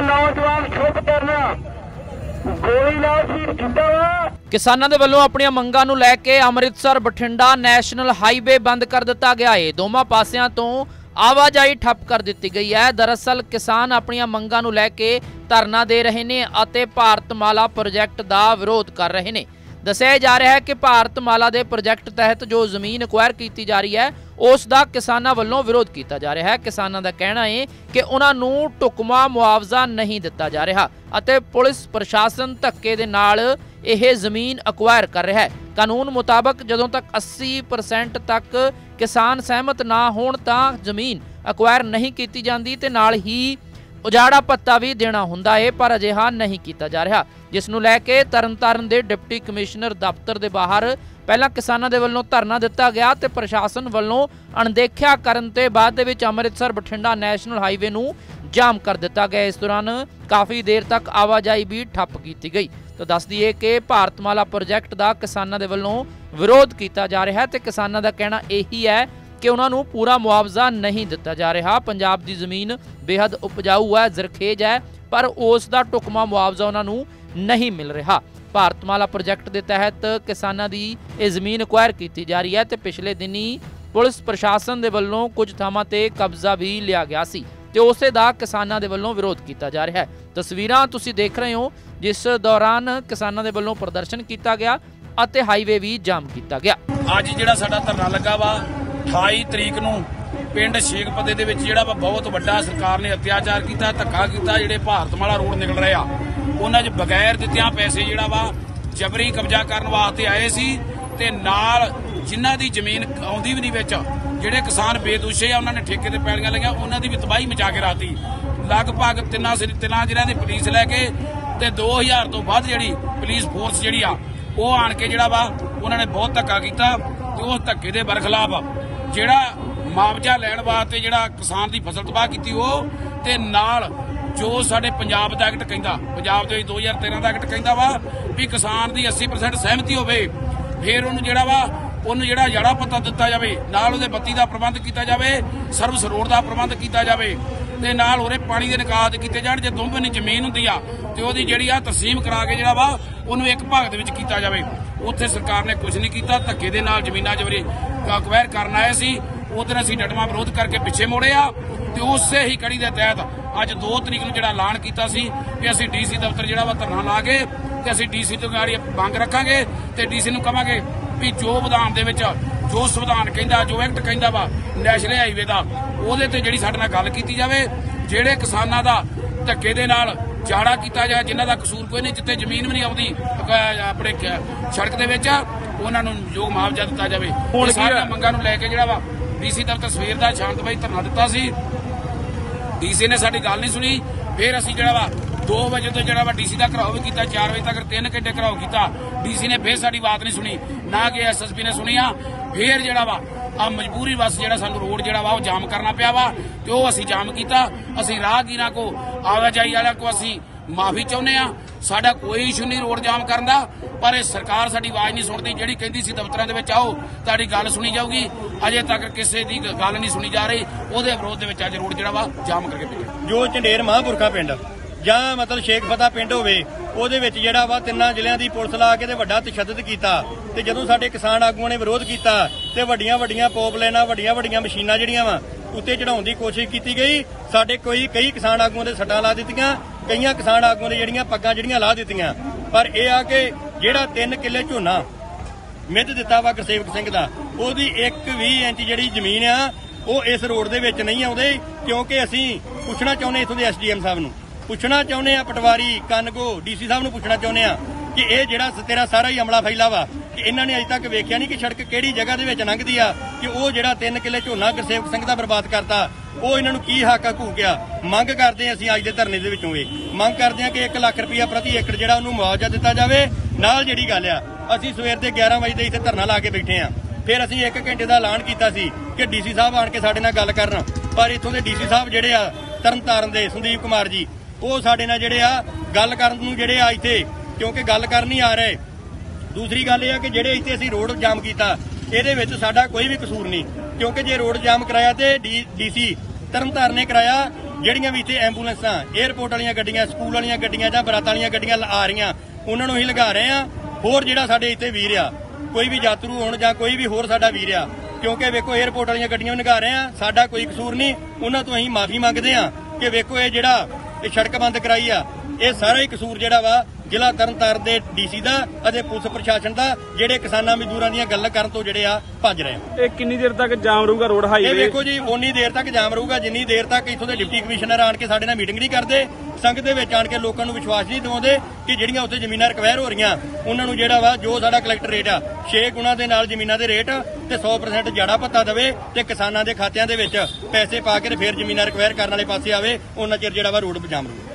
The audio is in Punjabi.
नौजवान शुभ करना गोली नाल शहीद किया वा। किसानां दे वल्लों अपणीआं मंगां नूं लै के अमृतसर बठिंडा नैशनल हाईवे बंद कर दिता गया है। दोवां पासियां तो आवाजाही ठप कर दी गई है। दरअसल किसान अपणीआं मंगां नूं लै के धरना दे रहे ने अते भारतमाला प्रोजैक्ट दा विरोध कर रहे ने। दस्सिया जा रहा है कि भारतमाला दे प्रोजैक्ट तहत जो जमीन अक्वायर की जा रही है उस दा किसानां वल्लों विरोध किया जा रहा है। किसानां दा कहना है कि उन्हां नूं ढुकवां मुआवजा नहीं दिता जा रहा अते पुलिस प्रशासन धक्के दे नाल यह जमीन अक्वायर कर रहा है। कानून मुताबक जदों तक 80% तक किसान सहमत ना होण तां जमीन अक्वायर नहीं की जाती ते नाल ही उजाड़ा भत्ता भी देना हुंदा है, पर अजिहा नहीं किया जा रहा, जिस नूं लैके तरनतारन दे डिप्टी कमिश्नर दफ्तर दे बाहर पहला किसानां दे वल्लों धरना दिता गया ते प्रशासन वल्लों अणदेखिया करन ते बाद दे विच अमृतसर बठिंडा नैशनल हाईवे नूं जाम कर दिता गया। इस दौरान काफ़ी देर तक आवाजाही भी ठप की गई। तो दस दईए कि भारतमाला प्रोजैक्ट का किसानां दे वल्लों विरोध किया जा रहा है ते किसानां दा कहना यही है कि उन्होंने पूरा मुआवजा नहीं दिता जा रहा। पंजाब की जमीन बेहद उपजाऊ है, जरखेज है, पर उस दा ढुकवां मुआवजा उन्होंने नहीं मिल रहा। भारतमाला प्रोजैक्ट के तहत किसानां दी ये जमीन अक्वायर की जा रही है तो पिछले दिनी पुलिस प्रशासन के वल्लों कुछ थावां ते कब्जा भी लिया गया सी ते उसे दा किसानां दे वल्लों विरोध किया जा रहा है। तस्वीरां तुसीं देख रहे हो जिस दौरान किसानां दे वल्लों प्रदर्शन किया गया अते हाईवे भी जाम किया गया। अज जिहड़ा साडा धरना लगा वा 28 तरीक नूं पिंड शेखपते दे विच जिहड़ा वा बहुत वड्डा सरकार ने अत्याचार किया, धक्का किया। जिहड़े भारतमाला रोड निकल रहे आ उन्हां 'च बगैर दित्तियां पैसे जिहड़ा वा जबरी कब्जा करन वास्ते आए सी ते नाल जिन्हां दी जमीन आउंदी भी नहीं विच जिहड़े किसान बेदोशे आ उन्हां ने ठेके ते पैलियां लईआं उन्हां दी भी तबाही मचा के राती। लगभग तिन्नां जिल੍ਹਿਆਂ ਦੀ पुलिस लैके ते 2000 तो वध जिहड़ी पुलिस फोर्स जिहड़ी आ ਉਹ ਆਣ ਕੇ ਜਿਹੜਾ ਵਾ ਉਹਨਾਂ ਨੇ ਬਹੁਤ ਧੱਕਾ ਕੀਤਾ ਤੇ ਉਸ ਧੱਕੇ ਦੇ ਬਰਖਲਾਫ ਜਿਹੜਾ ਮੁਆਵਜ਼ਾ ਲੈਣ ਵਾਸਤੇ ਜਿਹੜਾ ਕਿਸਾਨ ਦੀ ਫਸਲ ਤਬਾਹ ਕੀਤੀ ਉਹ ਤੇ ਨਾਲ ਜੋ ਸਾਡੇ ਪੰਜਾਬ ਦਾ ਐਕਟ ਕਹਿੰਦਾ, ਪੰਜਾਬ ਦੇ 2013 ਦਾ ਐਕਟ ਕਹਿੰਦਾ ਵਾ ਵੀ ਕਿਸਾਨ ਦੀ 80% ਸਹਿਮਤੀ ਹੋਵੇ ਫਿਰ ਉਹਨੂੰ ਜਿਹੜਾ ਵਾ ਉਹਨੂੰ ਜਿਹੜਾ ਜੜਾ ਪੱਤਾ ਦਿੱਤਾ ਜਾਵੇ, ਨਾਲ ਉਹਦੇ ਬੱਤੀ ਦਾ ਪ੍ਰਬੰਧ ਕੀਤਾ ਜਾਵੇ, ਸਰਵਿਸ ਰੋਡ ਦਾ ਪ੍ਰਬੰਧ ਕੀਤਾ ਜਾਵੇ ਤੇ ਨਾਲ ਉਹਦੇ ਪਾਣੀ ਦੇ ਨਿਕਾਸ ਕੀਤੇ ਜਾਣ। ਜੇ ਦੋਵੇਂ ਜ਼ਮੀਨ ਹੁੰਦੀ ਆ ਤੇ ਉਹਦੀ ਜਿਹੜੀ ਆ ਤਕਸੀਮ ਕਰਾ ਕੇ ਜਿਹੜਾ ਵਾ ਉਹਨੂੰ ਇੱਕ ਭਾਗ ਦੇ ਵਿੱਚ ਕੀਤਾ ਜਾਵੇ। ਉੱਥੇ ਸਰਕਾਰ ਨੇ ਕੁਝ ਨਹੀਂ ਕੀਤਾ, ਧੱਕੇ ਦੇ ਨਾਲ ਜ਼ਮੀਨਾਂ ਜਬਰੀ ਅਕਵਾਇਰ ਕਰਨ ਆਏ ਸੀ। ਉਧਰ ਅਸੀਂ ਡਟਵਾਂ ਵਿਰੋਧ ਕਰਕੇ ਪਿੱਛੇ ਮੋੜੇ ਆ ਤੇ ਉਸੇ ਹੀ ਕੜੀ ਦੇ ਤਹਿਤ ਅੱਜ 2 ਤਰੀਕ ਨੂੰ ਜਿਹੜਾ ਐਲਾਨ ਕੀਤਾ ਸੀ ਕਿ ਅਸੀਂ ਡੀਸੀ ਦਫ਼ਤਰ ਜਿਹੜਾ ਵਾ ਧਰਨਾ ਲਾ ਕੇ ਤੇ ਅਸੀਂ ਡੀਸੀ ਤੋਂ ਗਾੜੀ ਮੰਗ ਰੱਖਾਂਗੇ ਤੇ ਡੀਸੀ ਨੂੰ ਕਹਾਂਗੇ ਵੀ ਜੋ ਵਿਧਾਨ ਦੇ ਵਿੱਚ ਜੋ ਸੰਵਿਧਾਨ ਕਹਿੰਦਾ, ਜੋ ਐਕਟ ਕਹਿੰਦਾ ਵਾ ਨੈਸ਼ਨਲ ਹਾਈਵੇ ਦਾ, ਉਹਦੇ ਤੇ ਜਿਹੜੀ ਸਾਡੇ ਨਾਲ ਗੱਲ ਕੀਤੀ ਜਾਵੇ। ਜਿਹੜੇ ਕਿਸਾਨਾਂ ਦਾ ਧੱਕੇ ਦੇ ਨਾਲ ਜਾੜਾ ਕੀਤਾ ਜਾਏ, ਜਿਨ੍ਹਾਂ ਦਾ ਕਸੂਰ ਕੋਈ ਨਹੀਂ, ਜਿੱਥੇ ਜ਼ਮੀਨ ਵੀ ਨਹੀਂ ਆਉਂਦੀ ਆਪਣੇ ਸੜਕ ਦੇ ਵਿੱਚ, ਉਹਨਾਂ ਨੂੰ ਯੋਗ ਮੁਆਵਜ਼ਾ ਦਿੱਤਾ ਜਾਵੇ। ਹੁਣ ਸਾਰੀਆਂ ਮੰਗਾਂ ਨੂੰ ਲੈ ਕੇ ਜਿਹੜਾ ਵਾ ਡੀਸੀ ਦਫ਼ਤਰ ਸਵੇਰ ਦਾ ਸ਼ਾਂਤਮਈ ਧਰਨਾ ਦਿੱਤਾ ਸੀ। ਡੀਸੀ ਨੇ ਸਾਡੀ ਗੱਲ ਨਹੀਂ ਸੁਣੀ। ਫਿਰ ਅਸੀਂ ਜਿਹੜਾ ਵਾ 2 ਵਜੇ ਤੋਂ ਜਿਹੜਾ ਵਾ ਡੀਸੀ ਦਾ ਘਰਾਓ ਵੀ ਕੀਤਾ, 4 ਵਜੇ ਤੱਕ 3 ਘੰਟੇ ਘਰਾਓ ਕੀਤਾ। ਡੀਸੀ ਨੇ ਫਿਰ ਸਾਡੀ ਬਾਤ ਨਹੀਂ ਸੁਣੀ, ਨਾ ਕਿ ਐਸਐਸਪੀ ਨੇ ਸੁਣੀ ਆ। ਫਿਰ ਜਿਹੜਾ ਵਾ ਆ ਮਜਬੂਰੀ ਬਸ ਜਿਹੜਾ ਸਾਨੂੰ ਰੋਡ ਜਿਹੜਾ ਵਾ ਉਹ ਜਾਮ ਕਰਨਾ ਪਿਆ ਵਾ ਤੇ ਉਹ ਅਸੀਂ ਜਾਮ ਕੀਤਾ। ਅਸੀਂ ਰਾਹਗੀਰਾਂ ਕੋ ਆਵਾਜਾਈ ਵਾਲਿਆਂ ਕੋ ਅਸੀਂ ਮਾਫੀ ਚਾਹੁੰਦੇ ਆ। ਸਾਡਾ ਕੋਈ ਇਸ਼ੂ ਨਹੀਂ ਰੋਡ ਜਾਮ ਕਰਨ ਦਾ, ਪਰ ਇਹ ਸਰਕਾਰ ਸਾਡੀ ਆਵਾਜ਼ ਨਹੀਂ ਸੁਣਦੀ। ਜਿਹੜੀ ਕਹਿੰਦੀ ਸੀ ਦਫ਼ਤਰਾਂ ਦੇ ਵਿੱਚ ਆਓ ਤੁਹਾਡੀ ਗੱਲ ਸੁਣੀ ਜਾਊਗੀ, ਅਜੇ ਤੱਕ ਕਿਸੇ ਦੀ ਗੱਲ ਨਹੀਂ ਸੁਣੀ ਜਾ ਰਹੀ। ਉਹਦੇ ਵਿਰੋਧ ਦੇ ਵਿੱਚ ਅੱਜ ਰੋਡ ਜਿਹੜਾ ਵਾ ਜਾਮ ਕਰਕੇ ਭੇਜਿਆ। ਜੋ ਝੰਡੇਰ ਮਹਾਂਪੁਰਖਾ ਪਿੰਡ ਜਾਂ ਮਤਲਬ ਸ਼ੇਖਪਤਾ ਪਿੰਡ ਹੋਵੇ ਉਹਦੇ ਵਿੱਚ ਜਿਹੜਾ ਵਾ 3 ਜ਼ਿਲ੍ਹਿਆਂ ਦੀ ਪੁਲਿਸ ਲਾ ਕੇ ਤੇ ਵੱਡਾ ਤਸ਼ੱਦਦ ਕੀਤਾ ਤੇ ਜਦੋਂ ਸਾਡੇ ਕਿਸਾਨ ਆਗੂਆਂ ਨੇ ਵਿਰੋਧ ਕੀਤਾ ਤੇ ਵੱਡੀਆਂ ਪੋਪਲਾਈਨਾਂ, ਵੱਡੀਆਂ ਮਸ਼ੀਨਾਂ ਜਿਹੜੀਆਂ ਵਾ ਉੱਤੇ ਚੜਾਉਣ ਦੀ ਕੋਸ਼ਿਸ਼ ਕੀਤੀ ਗਈ। ਸਾਡੇ ਕਈ ਕਿਸਾਨ ਆਗੂਆਂ ਦੇ ਸੱਟਾਂ ਲਾ ਦਿੱਤੀਆਂ, ਕਈਆਂ ਕਿਸਾਨ ਆਗੂਆਂ ਦੇ ਜਿਹੜੀਆਂ ਪੱਗਾਂ ਜਿਹੜੀਆਂ ਲਾ ਦਿੱਤੀਆਂ। ਪਰ ਇਹ ਆ ਕਿ ਜਿਹੜਾ 3 ਕਿੱਲੇ ਝੋਨਾ ਮਿੱਧ ਦਿੱਤਾ ਵਾ ਗੁਰਸੇਵਕ ਸਿੰਘ ਦਾ, ਉਹਦੀ 1-20 ਇੰਚ ਜਿਹੜੀ ਜ਼ਮੀਨ ਆ ਉਹ ਇਸ ਰੋਡ ਦੇ ਵਿੱਚ ਨਹੀਂ ਆਉਂਦੇ। ਕਿਉਂਕਿ ਅਸੀਂ ਪੁੱਛਣਾ ਚਾਹੁੰਦੇ ਇੱਥੋਂ ਦੇ ਐਸਡੀਐਮ ਸਾਹਿਬ ਨੂੰ ਪੁੱਛਣਾ ਚਾਹੁੰਦੇ ਆ, ਪਟਵਾਰੀ ਕਾਨਗੋ ਡੀਸੀ ਸਾਹਿਬ ਨੂੰ ਪੁੱਛਣਾ ਚਾਹੁੰਦੇ ਆ ਕਿ ਇਹ ਜਿਹੜਾ ਤੇਰਾ ਸਾਰਾ ਹੀ ਅਮਲਾ ਫੈਲਾ ਵਾ ਕਿ ਇਹਨਾਂ ਨੇ ਅਜੇ ਤੱਕ ਵੇਖਿਆ ਨਹੀਂ ਕਿ ਸੜਕ ਕਿਹੜੀ ਜਗ੍ਹਾ ਦੇ ਵਿੱਚ ਲੰਘਦੀ ਆ ਕਿ ਉਹ ਜਿਹੜਾ 3 ਕਿੱਲੇ ਝੋਨਾ ਗੁਰਸੇਵਕ ਸਿੰਘ ਦਾ ਬਰਬਾਦ ਕਰਤਾ ਉਹ ਇਹਨਾਂ ਨੂੰ ਕੀ ਹੱਕ ਘੂਕਿਆ। ਮੰਗ ਕਰਦੇ ਆ ਅਸੀਂ ਅੱਜ ਦੇ ਧਰਨੇ ਦੇ ਵਿੱਚੋਂ ਇਹ ਮੰਗ ਕਰਦੇ ਆ ਕਿ 1 ਲੱਖ ਰੁਪਇਆ ਪ੍ਰਤੀ ਏਕੜ ਜਿਹੜਾ ਉਹਨੂੰ ਮੁਆਵਜ਼ਾ ਦਿੱਤਾ ਜਾਵੇ। ਨਾਲ ਜਿਹੜੀ ਗੱਲ ਆ ਅਸੀਂ ਸਵੇਰ ਦੇ 11 ਵਜੇ ਦੇ ਇੱਥੇ ਧਰਨਾ ਲਾ ਕੇ ਬੈਠੇ ਆ। ਫਿਰ ਅਸੀਂ 1 ਘੰਟੇ ਦਾ ਐਲਾਨ ਕੀਤਾ ਸੀ ਕਿ ਡੀਸੀ ਸਾਹਿਬ ਆਣ ਕੇ ਸਾਡੇ ਨਾਲ ਗੱਲ ਕਰਨ, ਪਰ ਇੱਥੋਂ ਦੇ ਡੀਸੀ ਸਾਹਿਬ ਜਿਹੜੇ ਆ ਤਰਨਤਾਰਨ ਦੇ ਸੰਦੀਪ ਕੁਮਾਰ ਜੀ ਉਹ ਸਾਡੇ ਨਾਲ ਜਿਹੜੇ ਆ ਗੱਲ ਕਰਨ ਨੂੰ ਜਿਹੜੇ ਆ ਇੱਥੇ ਕਿਉਂਕਿ ਗੱਲ ਕਰਨ ਨਹੀਂ ਆ ਰਹੇ। ਦੂਸਰੀ ਗੱਲ ਇਹ ਆ ਕਿ ਜਿਹੜੇ ਇੱਥੇ ਅਸੀਂ ਰੋਡ ਜਾਮ ਕੀਤਾ ਇਹਦੇ ਵਿੱਚ ਸਾਡਾ ਕੋਈ ਵੀ ਕਸੂਰ ਨਹੀਂ, ਕਿਉਂਕਿ ਜੇ ਰੋਡ ਜਾਮ ਕਰਾਇਆ ਤੇ ਡੀਸੀ ਤਰਨਤਾਰਨ ਨੇ ਕਰਾਇਆ ਜਿਹੜੀਆਂ ਵੀ ਇੱਥੇ ਐਂਬੂਲੈਂਸਾਂ, 에ਅਰਪੋਰਟ ਵਾਲੀਆਂ ਗੱਡੀਆਂ, ਸਕੂਲ ਵਾਲੀਆਂ ਗੱਡੀਆਂ ਜਾਂ ਬਰਾਤ ਵਾਲੀਆਂ ਗੱਡੀਆਂ ਆ ਰਹੀਆਂ, ਉਹਨਾਂ ਨੂੰ ਹੀ ਲਗਾ ਰਹੇ ਆ। ਹੋਰ ਜਿਹੜਾ ਸਾਡੇ ਇੱਥੇ ਵੀਰ ਆ, ਕੋਈ ਵੀ ਯਾਤਰੂ ਹੋਣ ਜਾਂ ਕੋਈ ਵੀ ਹੋਰ ਸਾਡਾ ਵੀਰ ਆ, ਕਿਉਂਕਿ ਵੇਖੋ 에ਅਰਪੋਰਟ ਵਾਲੀਆਂ ਗੱਡੀਆਂ ਵੀ ਲਗਾ ਰਹੇ ਆ, ਸਾਡਾ ਕੋਈ ਕਸੂਰ ਨਹੀਂ। ਉਹਨਾਂ ਤੋਂ ਅਸੀਂ ਮਾਫੀ ਮੰਗਦੇ ਆ ਕਿ ਵੇਖੋ ਇਹ ਜਿਹੜਾ ਇਹ ਸੜਕ ਬੰਦ ਕਰਾਈ ਆ, ਇਹ ਸਾਰਾ ਹੀ ਕਸੂਰ ਜਿਹੜਾ ਵਾ ਜ਼ਿਲ੍ਹਾ ਤਰਨਤਾਰਨ ਦੇ ਡੀਸੀ ਦਾ ਅਤੇ ਪੁਲਿਸ ਪ੍ਰਸ਼ਾਸਨ ਦਾ, ਜਿਹੜੇ ਕਿਸਾਨਾਂ ਮਜ਼ਦੂਰਾਂ ਦੀਆਂ ਗੱਲਾਂ ਕਰਨ ਤੋਂ ਜਿਹੜੇ ਆ ਭੱਜ ਰਹੇ ਆ। ਇਹ ਕਿੰਨੀ ਦੇਰ ਤੱਕ ਜਾਮ ਰਹੂਗਾ ਰੋਡ ਹਾਈਵੇ? ਇਹ ਵੇਖੋ ਜੀ, ਓਨੀ ਦੇਰ ਤੱਕ ਜਾਮ ਰਹੂਗਾ ਜਿੰਨੀ ਦੇਰ ਤੱਕ ਇੱਥੋਂ ਦੇ ਡਿਪਟੀ ਕਮਿਸ਼ਨਰ ਆਣ ਕੇ ਸਾਡੇ ਨਾਲ ਮੀਟਿੰਗ ਨਹੀਂ ਕਰਦੇ, ਸੰਗਤ ਦੇ ਵਿੱਚ ਆਣ ਕੇ ਲੋਕਾਂ ਨੂੰ ਵਿਸ਼ਵਾਸ ਨਹੀਂ ਦਿਵਾਉਂਦੇ ਕਿ ਜਿਹੜੀਆਂ ਉੱਥੇ ਜ਼ਮੀਨਾਂ ਰਿਕਵਾਇਰ ਹੋ ਰਹੀਆਂ ਉਹਨਾਂ ਨੂੰ ਜਿਹੜਾ ਵਾ ਜੋ ਸਾਡਾ ਕਲੈਕਟਰ ਰੇਟ ਆ 6 ਗੁਣਾ ਦੇ ਨਾਲ ਜ਼ਮੀਨਾਂ ਦੇ ਰੇਟ ਤੇ 100% ਜੜਾ ਭੱਤਾ ਦੇਵੇ ਤੇ ਕਿਸਾਨਾਂ ਦੇ ਖਾਤਿਆਂ ਦੇ ਵਿੱਚ ਪੈਸੇ ਪਾ ਕੇ ਫਿਰ ਜ਼ਮੀਨਾਂ ਰਿਕਵਾਇਰ ਕਰਨ ਵਾਲੇ ਪਾਸੇ ਆਵੇ, ਉਹਨਾਂ ਚਿਰ ਜਿਹੜਾ ਵਾ ਰੋਡ ਜਾਮ ਰਹੂਗਾ।